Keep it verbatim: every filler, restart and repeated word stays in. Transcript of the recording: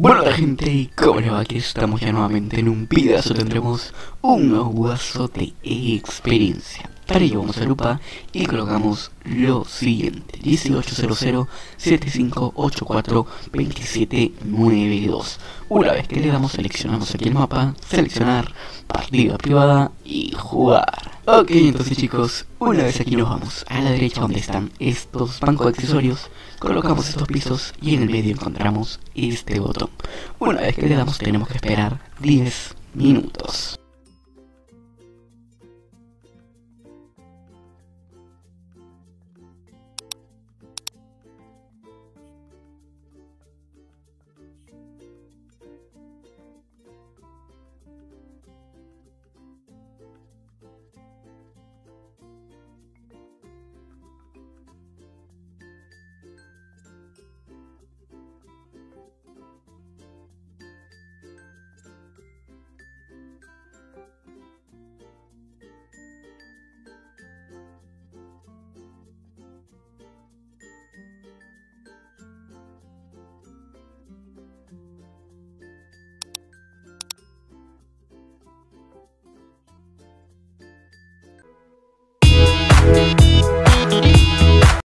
Bueno, la gente, ¿cómo le va? Aquí estamos ya nuevamente en un videazo. Tendremos un nuevo guaso de experiencia. Para ello vamos a lupa y colocamos lo siguiente: dieciocho cero cero setenta y cinco ochenta y cuatro veintisiete noventa y dos. Una vez que le damos, seleccionamos aquí el mapa, seleccionar, partida privada y jugar. Ok, entonces chicos, una vez aquí nos vamos a la derecha donde están estos bancos de accesorios, colocamos estos pisos y en el medio encontramos este botón. Una vez que le damos tenemos que esperar diez minutos.